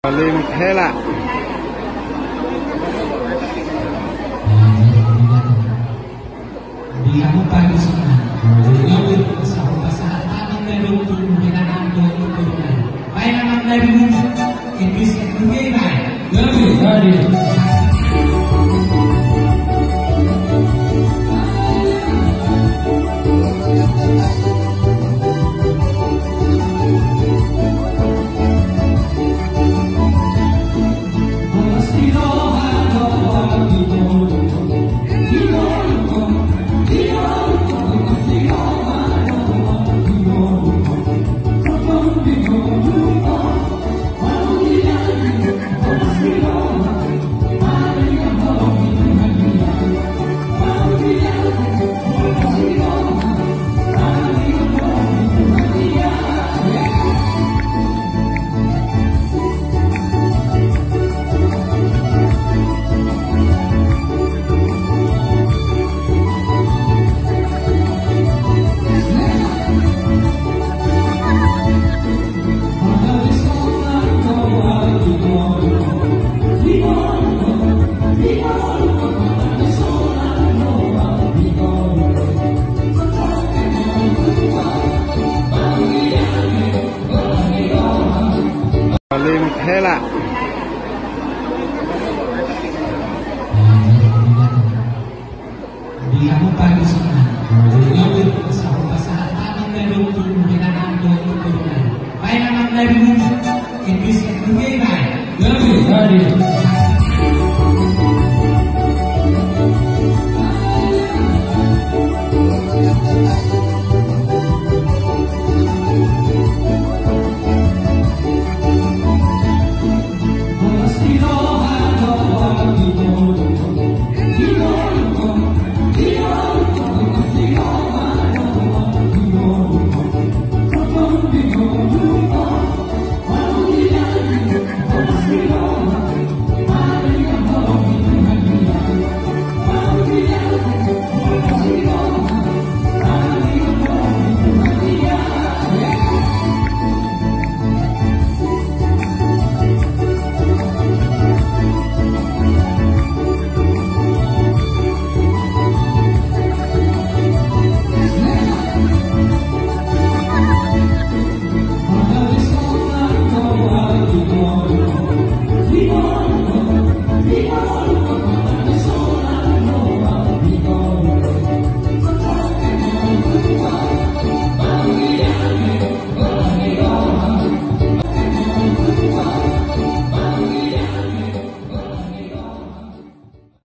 Lên thế là di kamu pagi sana, ngawin sa basahan ng lungkot mo kinanando ito na. May naman na rin mo, ibis at bugay na. Gawin. lên thế là di kamu pagi sana, ngawin sa basahan ng lungkot mo kinanando ito na. May naman na rin mo, ibis at bugay na. Gawin.